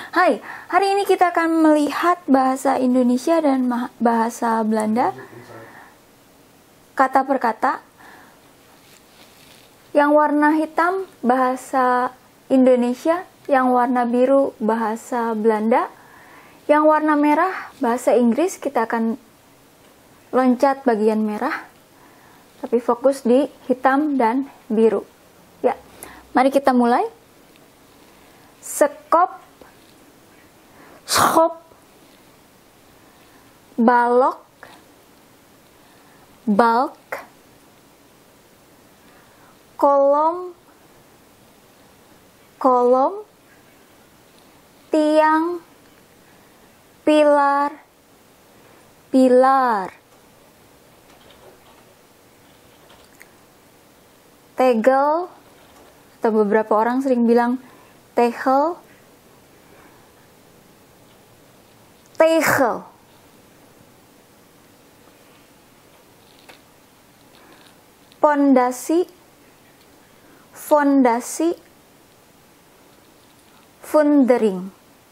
Hai, hari ini kita akan melihat bahasa Indonesia dan bahasa Belanda kata per kata. Yang warna hitam bahasa Indonesia, yang warna biru bahasa Belanda, yang warna merah bahasa Inggris. Kita akan loncat bagian merah, tapi fokus di hitam dan biru. Ya, mari kita mulai. Sekop, schop, balok, balk, kolom, kolom, tiang, pilar, pilar, tegel, atau beberapa orang sering bilang tegel, tegel, pondasi, fondasi, fundering,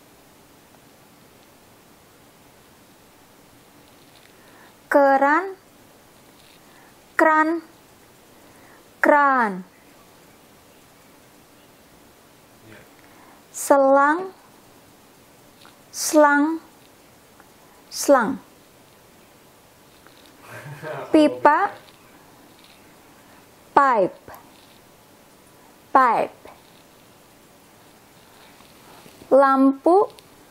keran, kran, kran, selang, slang, slang, pipa, pipe, pipe, lampu,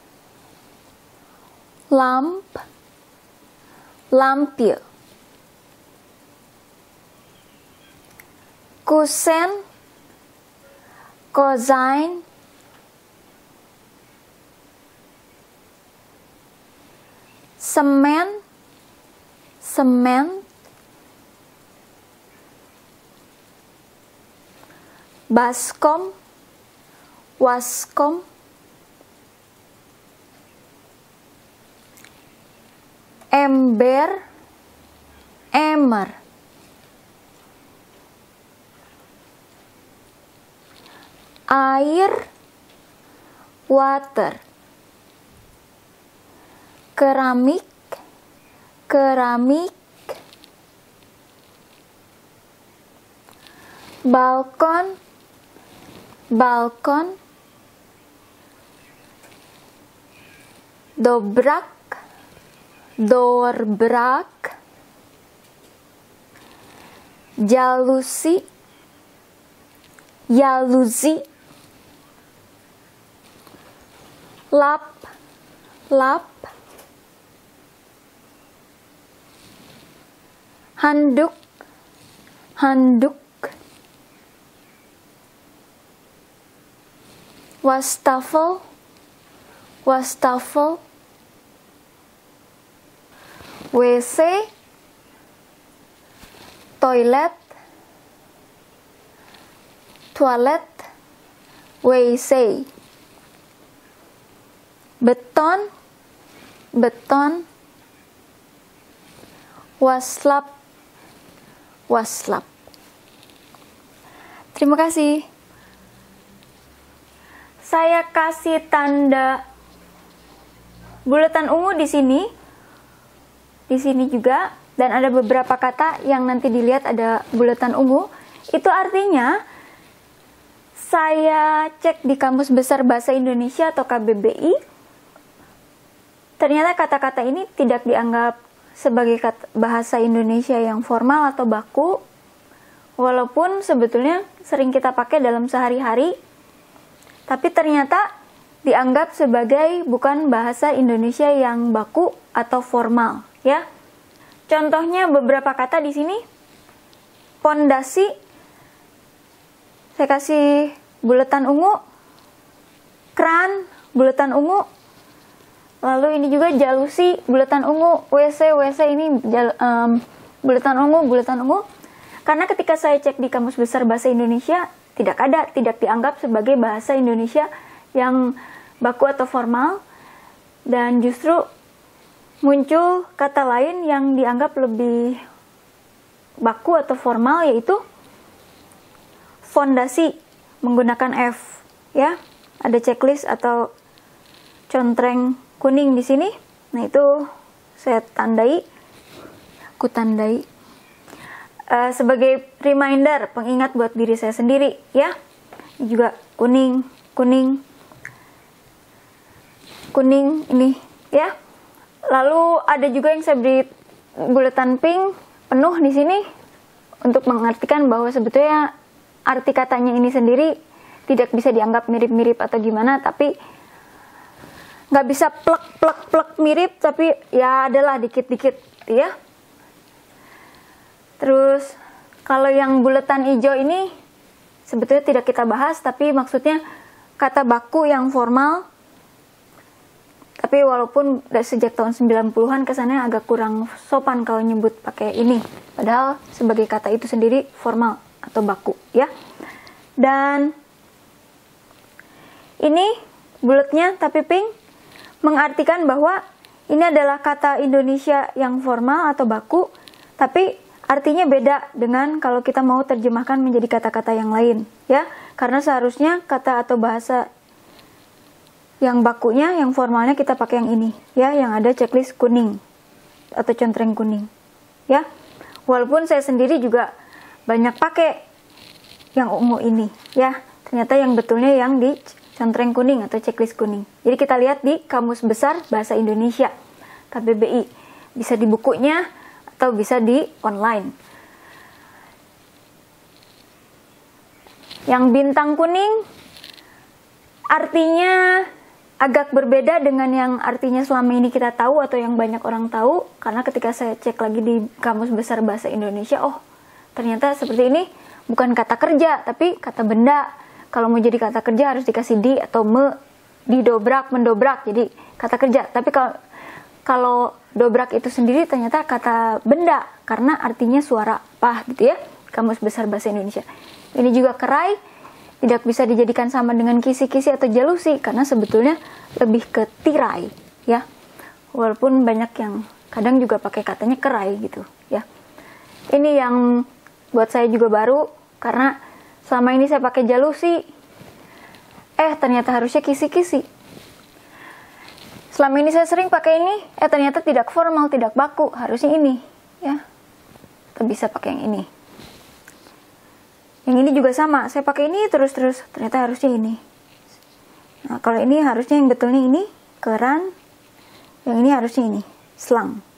lamp, lampje, kusen, kozijn, semen, semen, baskom, waskom, ember, emmer, air, water, keramik, keramik, balkon, balkon, dobrak, doorbrak, jalusi, jaluzi, lap, lap, handuk, handuk, wastafel, wastafel, WC, toilet, toilet, WC, beton, beton, waslap, waslap. Terima kasih. Saya kasih tanda bulatan ungu di sini juga, dan ada beberapa kata yang nanti dilihat ada bulatan ungu. Itu artinya saya cek di Kamus Besar Bahasa Indonesia atau KBBI. Ternyata kata-kata ini tidak dianggap sebagai bahasa Indonesia yang formal atau baku, walaupun sebetulnya sering kita pakai dalam sehari-hari, tapi ternyata dianggap sebagai bukan bahasa Indonesia yang baku atau formal, ya. Contohnya beberapa kata di sini. Pondasi, saya kasih bulatan ungu. Kran, bulatan ungu. Lalu ini juga jalusi, bulatan ungu. WC, WC ini bulatan ungu. Karena ketika saya cek di Kamus Besar Bahasa Indonesia, tidak dianggap sebagai bahasa Indonesia yang baku atau formal, dan justru muncul kata lain yang dianggap lebih baku atau formal, yaitu fondasi menggunakan F, ya. Ada checklist atau contreng kuning di sini. Nah, itu saya tandai, aku tandai sebagai reminder, pengingat buat diri saya sendiri ya. Ini juga kuning, kuning, kuning ini ya. Lalu ada juga yang saya beri bulatan pink penuh di sini untuk mengartikan bahwa sebetulnya arti katanya ini sendiri tidak bisa dianggap mirip-mirip atau gimana, tapi nggak bisa plek mirip, tapi ya adalah dikit-dikit ya. Terus kalau yang bulatan hijau ini sebetulnya tidak kita bahas, tapi maksudnya kata baku yang formal. Tapi walaupun dari sejak tahun 90-an kesannya agak kurang sopan kalau nyebut pakai ini. Padahal sebagai kata itu sendiri formal atau baku ya. Dan ini bulatnya tapi pink mengartikan bahwa ini adalah kata Indonesia yang formal atau baku, tapi artinya beda dengan kalau kita mau terjemahkan menjadi kata-kata yang lain ya. Karena seharusnya kata atau bahasa yang bakunya, yang formalnya kita pakai yang ini ya, yang ada checklist kuning atau contreng kuning ya. Walaupun saya sendiri juga banyak pakai yang ungu ini ya, ternyata yang betulnya yang di contreng kuning atau checklist kuning. Jadi kita lihat di Kamus Besar Bahasa Indonesia KBBI, bisa di bukunya atau bisa di online. Yang bintang kuning artinya agak berbeda dengan yang artinya selama ini kita tahu atau yang banyak orang tahu, karena ketika saya cek lagi di Kamus Besar Bahasa Indonesia, oh ternyata seperti ini, bukan kata kerja tapi kata benda. Kalau mau jadi kata kerja harus dikasih di atau me, didobrak, mendobrak, jadi kata kerja. Tapi kalau dobrak itu sendiri ternyata kata benda, karena artinya suara pah gitu ya. Kamus Besar Bahasa Indonesia. Ini juga kerai, tidak bisa dijadikan sama dengan kisi-kisi atau jalusi, karena sebetulnya lebih ke tirai ya. Walaupun banyak yang kadang juga pakai katanya kerai gitu ya. Ini yang buat saya juga baru, karena selama ini saya pakai jalusi, ternyata harusnya kisi-kisi. Selama ini saya sering pakai ini, ternyata tidak formal, tidak baku, harusnya ini ya. Kita bisa pakai yang ini. Yang ini juga sama, saya pakai ini terus-terus, ternyata harusnya ini. Nah, kalau ini harusnya yang betulnya ini, keran. Yang ini harusnya ini, selang.